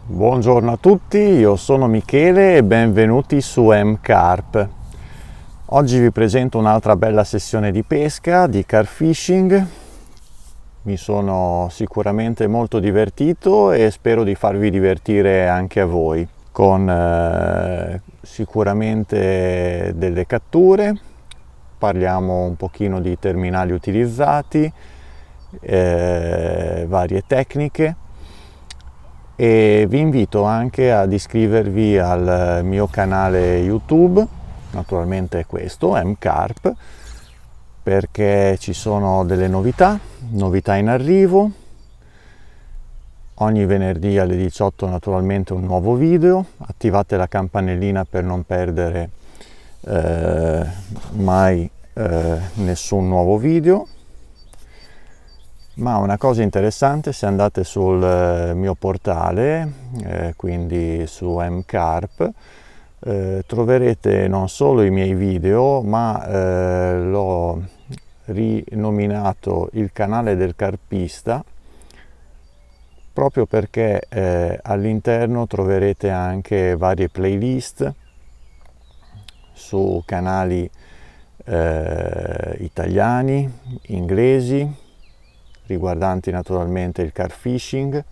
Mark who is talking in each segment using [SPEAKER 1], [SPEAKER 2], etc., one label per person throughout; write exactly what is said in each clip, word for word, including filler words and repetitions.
[SPEAKER 1] Buongiorno a tutti, io sono Michele e benvenuti su M-Carp. Oggi vi presento un'altra bella sessione di pesca, di carp fishing. Mi sono sicuramente molto divertito e spero di farvi divertire anche a voi, con eh, sicuramente delle catture. Parliamo un pochino di terminali utilizzati, eh, varie tecniche. E vi invito anche ad iscrivervi al mio canale YouTube, naturalmente è questo, M-Carp, perché ci sono delle novità, novità in arrivo. Ogni venerdì alle diciotto naturalmente un nuovo video, attivate la campanellina per non perdere eh, mai eh, nessun nuovo video. Ma una cosa interessante, se andate sul mio portale, eh, quindi su M-Carp, eh, troverete non solo i miei video, ma eh, l'ho rinominato il canale del carpista, proprio perché eh, all'interno troverete anche varie playlist su canali eh, italiani, inglesi, riguardanti naturalmente il carp fishing,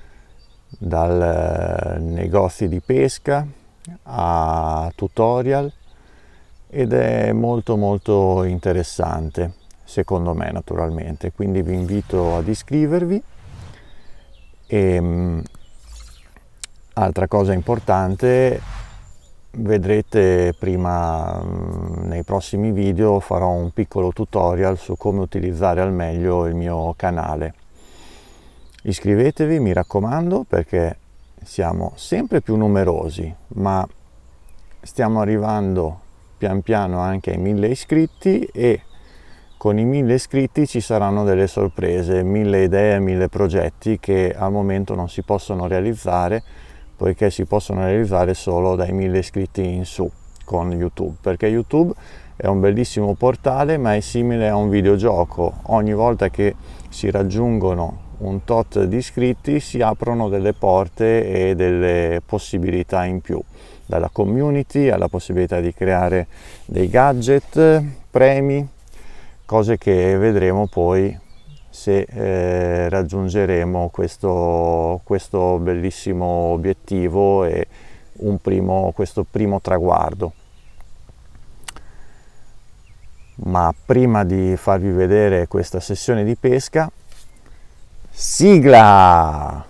[SPEAKER 1] dal eh, negozi di pesca a tutorial, ed è molto molto interessante secondo me, naturalmente, quindi vi invito ad iscrivervi. E mh, altra cosa importante, vedrete prima nei prossimi video farò un piccolo tutorial su come utilizzare al meglio il mio canale. Iscrivetevi, mi raccomando, perché siamo sempre più numerosi, ma stiamo arrivando pian piano anche ai mille iscritti, e con i mille iscritti ci saranno delle sorprese, mille idee, mille progetti che al momento non si possono realizzare, poiché si possono realizzare solo dai mille iscritti in su con YouTube, perché YouTube è un bellissimo portale, ma è simile a un videogioco. Ogni volta che si raggiungono un tot di iscritti si aprono delle porte e delle possibilità in più, dalla community alla possibilità di creare dei gadget, premi, cose che vedremo poi se eh, raggiungeremo questo, questo bellissimo obiettivo e un primo, questo primo traguardo. Ma prima di farvi vedere questa sessione di pesca, sigla!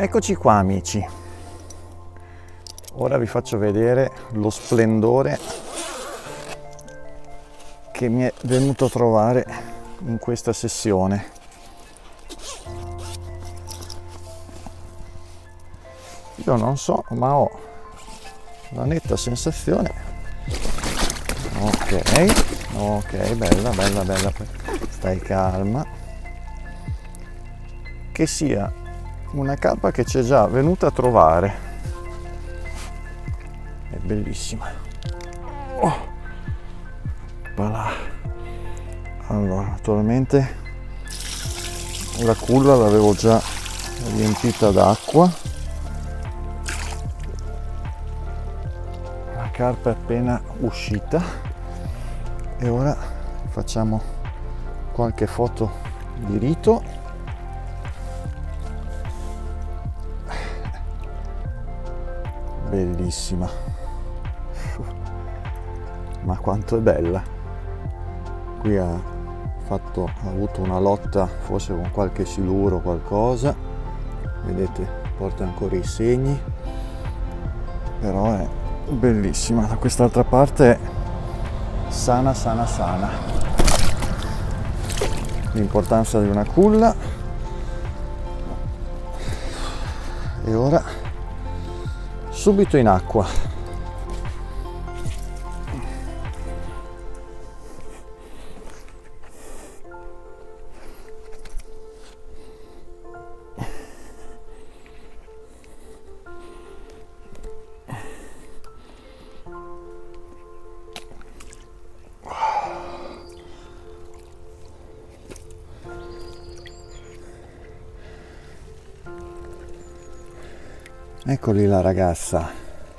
[SPEAKER 1] Eccoci qua amici, ora vi faccio vedere lo splendore che mi è venuto a trovare in questa sessione. Io non so, ma ho la netta sensazione, ok, ok, bella, bella, bella, stai calma, che sia una carpa che ci è già venuta a trovare. È bellissima. Oh. Voilà. Allora, naturalmente la culla l'avevo già riempita d'acqua. La carpa è appena uscita e ora facciamo qualche foto di rito. Bellissima, ma quanto è bella. Qui ha fatto ha avuto una lotta forse con qualche siluro o qualcosa, vedete, porta ancora i segni, però è bellissima. Da quest'altra parte è sana sana sana. L'importanza di una culla. E ora subito in acqua. Eccoli la ragazza.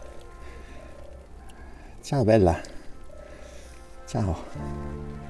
[SPEAKER 1] Ciao bella. Ciao.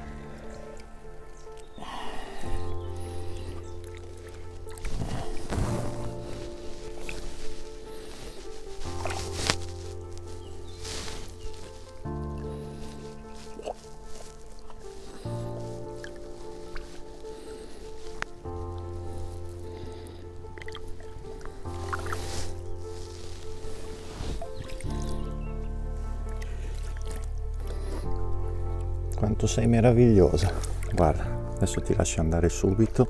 [SPEAKER 1] Quanto sei meravigliosa. Guarda, adesso ti lascio andare subito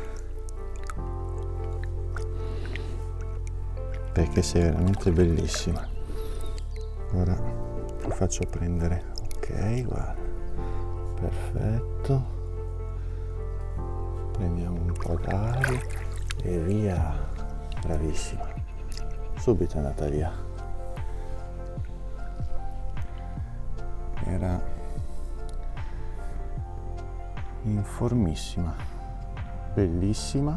[SPEAKER 1] perché sei veramente bellissima. Ora ti faccio prendere, ok, guarda, perfetto, prendiamo un po' d'aria e via, bravissima, subito è andata via. Era informissima, bellissima.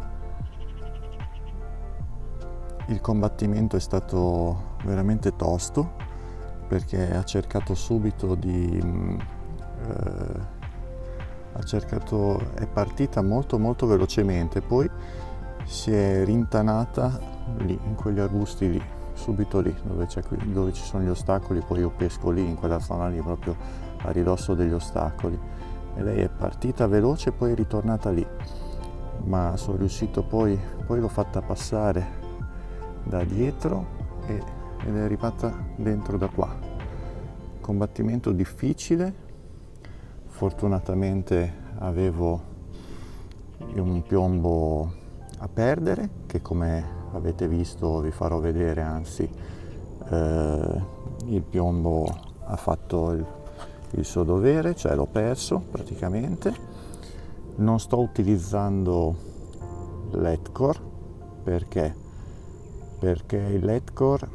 [SPEAKER 1] Il combattimento è stato veramente tosto perché ha cercato subito di eh, ha cercato è partita molto molto velocemente, poi si è rintanata lì in quegli arbusti lì, subito lì dove, c'è, dove ci sono gli ostacoli. Poi io pesco lì in quella zona lì, proprio a ridosso degli ostacoli, e lei è partita veloce e poi è ritornata lì, ma sono riuscito poi poi l'ho fatta passare da dietro e, ed è arrivata dentro da qua. Combattimento difficile, fortunatamente avevo un piombo a perdere che, come avete visto, vi farò vedere, anzi eh, il piombo ha fatto il il suo dovere, cioè l'ho perso praticamente. Non sto utilizzando l'Edcore perché perché il Edcore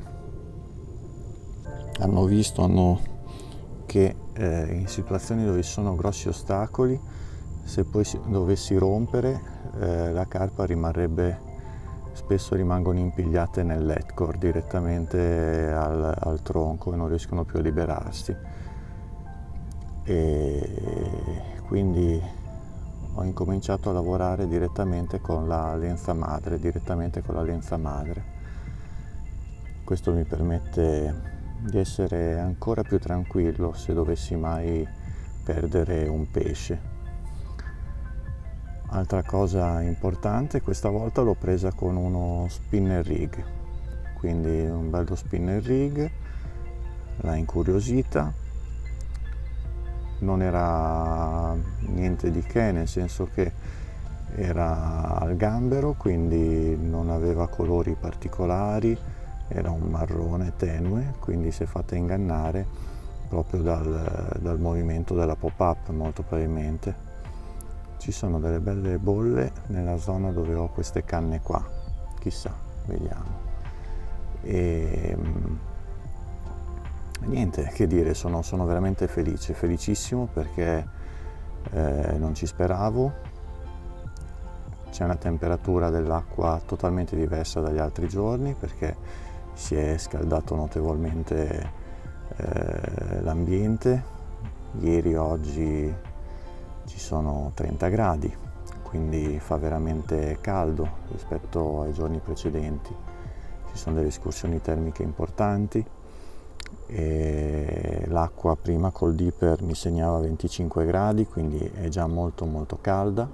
[SPEAKER 1] hanno visto hanno che eh, in situazioni dove ci sono grossi ostacoli, se poi si, dovessi rompere eh, la carpa rimarrebbe, spesso rimangono impigliate nell'Edcore direttamente al, al tronco e non riescono più a liberarsi. E quindi ho incominciato a lavorare direttamente con la lenza madre, direttamente con la lenza madre. Questo mi permette di essere ancora più tranquillo se dovessi mai perdere un pesce. Altra cosa importante, questa volta l'ho presa con uno spinner rig, quindi un bello spinner rig, l'ha incuriosita, non era niente di che, nel senso che era al gambero, quindi non aveva colori particolari, era un marrone tenue, quindi si è fatta ingannare proprio dal, dal movimento della pop-up, molto probabilmente. Ci sono delle belle bolle nella zona dove ho queste canne qua, chissà, vediamo. E niente che dire, sono, sono veramente felice, felicissimo perché eh, non ci speravo. C'è una temperatura dell'acqua totalmente diversa dagli altri giorni perché si è scaldato notevolmente eh, l'ambiente. Ieri e oggi ci sono trenta gradi, quindi fa veramente caldo rispetto ai giorni precedenti. Ci sono delle escursioni termiche importanti e l'acqua prima col dipper mi segnava venticinque gradi, quindi è già molto molto calda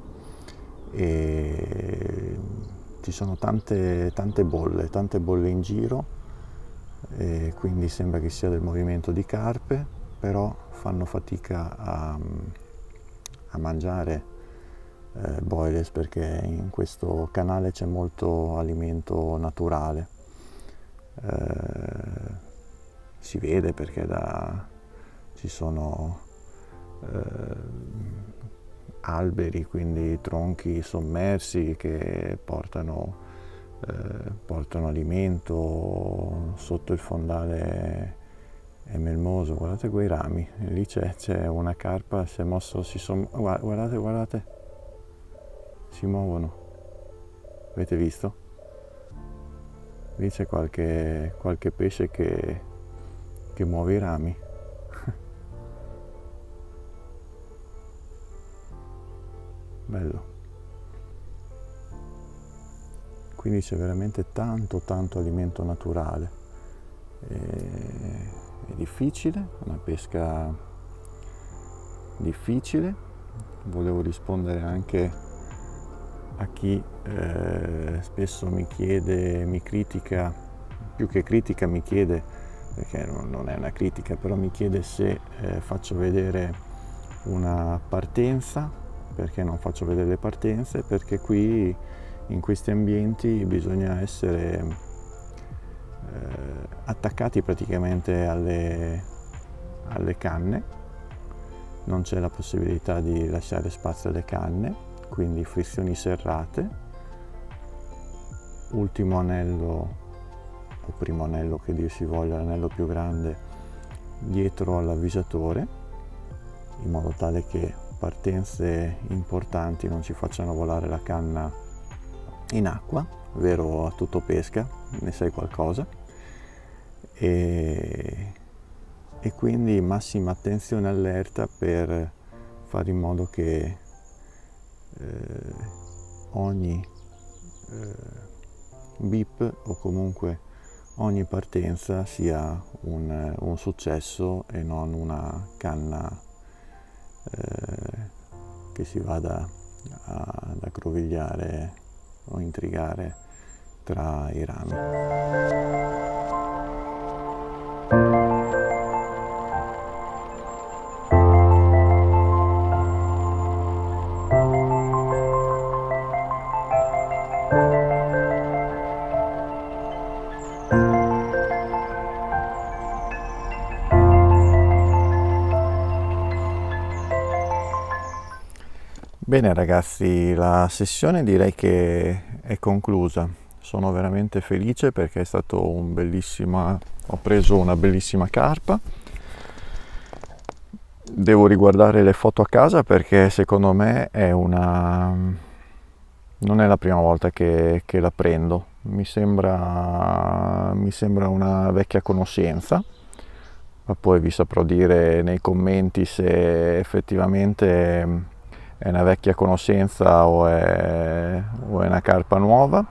[SPEAKER 1] e ci sono tante, tante bolle, tante bolle in giro e quindi sembra che sia del movimento di carpe, però fanno fatica a a mangiare eh, boilies perché in questo canale c'è molto alimento naturale. Eh, si vede perché da, ci sono eh, alberi, quindi tronchi sommersi che portano, eh, portano alimento sotto il fondale. È melmoso, guardate quei rami, lì c'è, c'è una carpa, si è mosso, si sono, guardate, guardate, si muovono, avete visto? Lì c'è qualche, qualche pesce che, che muove i rami. Bello. Quindi c'è veramente tanto, tanto alimento naturale. E è difficile, una pesca difficile. Volevo rispondere anche a chi eh, spesso mi chiede, mi critica, più che critica mi chiede, perché non è una critica, però mi chiede se eh, faccio vedere una partenza, perché non faccio vedere le partenze, perché qui in questi ambienti bisogna essere Eh, attaccati praticamente alle, alle canne, non c'è la possibilità di lasciare spazio alle canne, quindi frizioni serrate, ultimo anello o primo anello che dir si voglia, l'anello più grande dietro all'avvisatore, in modo tale che partenze importanti non ci facciano volare la canna in acqua, vero a tutto pesca, ne sai qualcosa, e, e quindi massima attenzione, allerta per fare in modo che eh, ogni eh, bip o comunque ogni partenza sia un, un successo e non una canna eh, che si vada a, ad aggrovigliare o intrigare tra i rami. Bene ragazzi, la sessione direi che è conclusa. Sono veramente felice perché è stato un bellissima, ho preso una bellissima carpa. Devo riguardare le foto a casa perché secondo me è una, non è la prima volta che, che la prendo. Mi sembra, mi sembra una vecchia conoscenza, ma poi vi saprò dire nei commenti se effettivamente è una vecchia conoscenza o è, o è una carpa nuova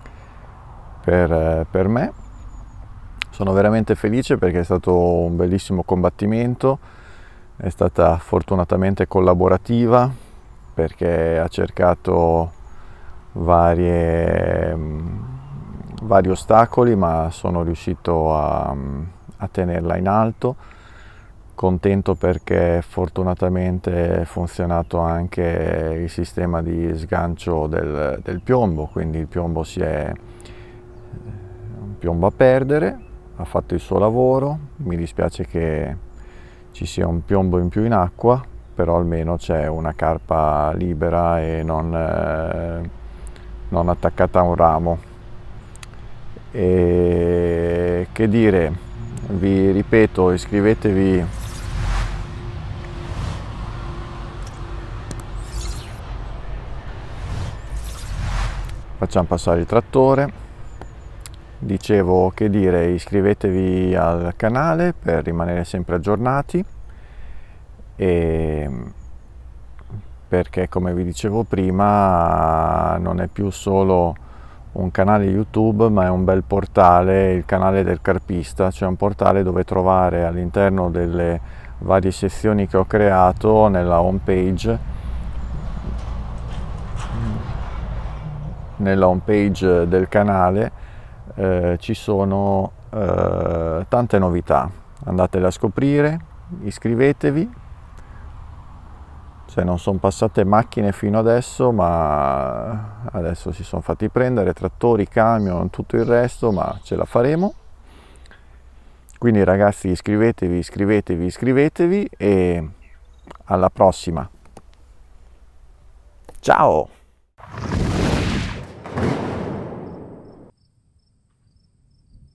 [SPEAKER 1] per, per me. Sono veramente felice perché è stato un bellissimo combattimento, è stata fortunatamente collaborativa, perché ha cercato varie, vari ostacoli, ma sono riuscito a, a tenerla in alto. Contento perché fortunatamente è funzionato anche il sistema di sgancio del, del piombo, quindi il piombo si è un piombo a perdere, ha fatto il suo lavoro. Mi dispiace che ci sia un piombo in più in acqua, però almeno c'è una carpa libera e non, eh, non attaccata a un ramo. E che dire, vi ripeto, iscrivetevi facciamo passare il trattore. Dicevo, che dire, iscrivetevi al canale per rimanere sempre aggiornati, e perché, come vi dicevo prima, non è più solo un canale YouTube, ma è un bel portale, il canale del carpista, cioè un portale dove trovare all'interno delle varie sezioni che ho creato nella home page nella home page del canale eh, ci sono eh, tante novità. Andatele a scoprire, iscrivetevi. Cioè, non sono passate macchine fino adesso, ma adesso si sono fatti prendere trattori, camion, tutto il resto, ma ce la faremo. Quindi ragazzi, iscrivetevi, iscrivetevi, iscrivetevi e alla prossima. Ciao!